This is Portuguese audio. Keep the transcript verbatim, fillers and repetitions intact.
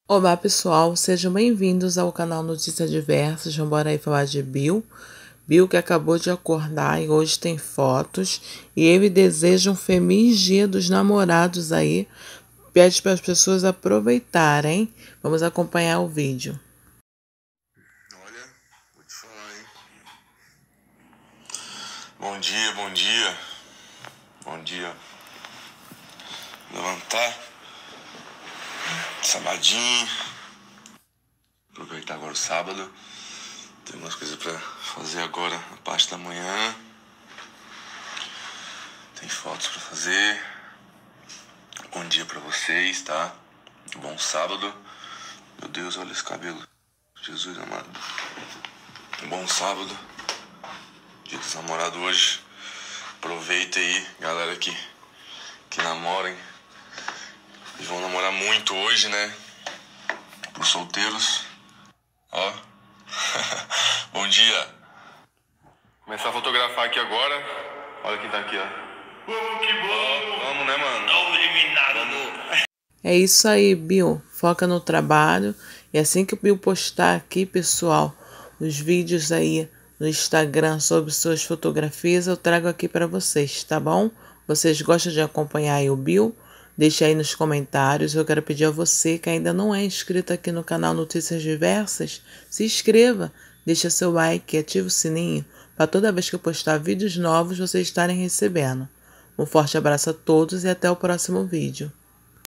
Olá pessoal, sejam bem-vindos ao canal Notícias Diversas. Vamos embora aí falar de Bill. Bill que acabou de acordar e hoje tem fotos. E ele deseja um feliz dia dos namorados aí. Pede para as pessoas aproveitarem. Vamos acompanhar o vídeo. Olha, vou te falar, hein? Bom dia, bom dia. Bom dia. Levantar. Sabadinho. Aproveitar agora o sábado. Tem umas coisas pra fazer agora na parte da manhã. Tem fotos pra fazer. Bom dia pra vocês, tá? Bom sábado. Meu Deus, olha esse cabelo. Jesus amado. Bom sábado. Dia dos namorados hoje. Aproveita aí, galera que, que namorem. Eles vão namorar muito hoje, né? Para os solteiros. Ó. Bom dia. Começar a fotografar aqui agora. Olha quem tá aqui, ó. Vamos que vamos. Vamos, né, mano? Não eliminado, amor. É isso aí, Bill. Foca no trabalho. E assim que o Bill postar aqui, pessoal, os vídeos aí no Instagram sobre suas fotografias, eu trago aqui para vocês, tá bom? Vocês gostam de acompanhar aí o Bill? Deixa aí nos comentários. Eu quero pedir a você que ainda não é inscrito aqui no canal Notícias Diversas, se inscreva, deixa seu like e ativa o sininho para toda vez que eu postar vídeos novos vocês estarem recebendo. Um forte abraço a todos e até o próximo vídeo.